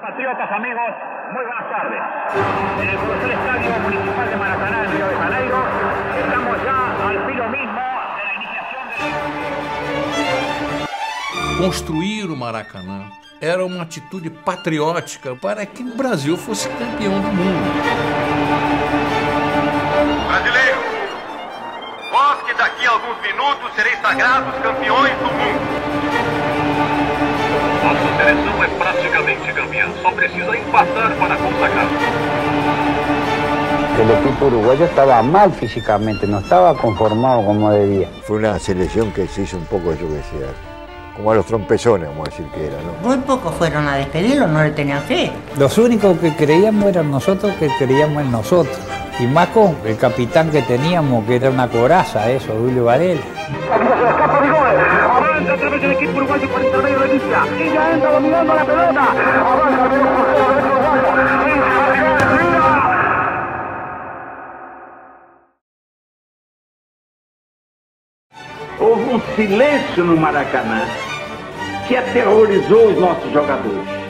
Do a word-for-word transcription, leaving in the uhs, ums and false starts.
Patriotas, amigos, muy buenas tardes. En el colosal estadio municipal de Maracaná, en Río de Janeiro, estamos ya al filo mismo de la iniciación de... Construir o Maracanã era uma atitude patriótica para que o Brasil fosse campeão do mundo. Brasileiro, vós que daqui a alguns minutos sereis sagrados campeões do mundo. Nossa seleção é praticamente campeã, só precisa empatar para consagrar. El equipo uruguayo estaba mal físicamente, no estaba conformado como debía. Fue una selección que se hizo un poco, yo que sé, como a los trompezones, vamos a decir que era, ¿no? Muy pocos fueron a despedirlo, no le tenían fe. Los únicos que creíamos eran nosotros, que creíamos en nosotros. Y más con el capitán que teníamos, que era una coraza, eso, Julio Varela. Avanza otra vez el equipo uruguayo por intermedio de Villa. Y ya entra dominando la pelota. Avanza el medio crucero del uruguayo. Houve um silêncio no Maracanã que aterrorizou os nossos jogadores.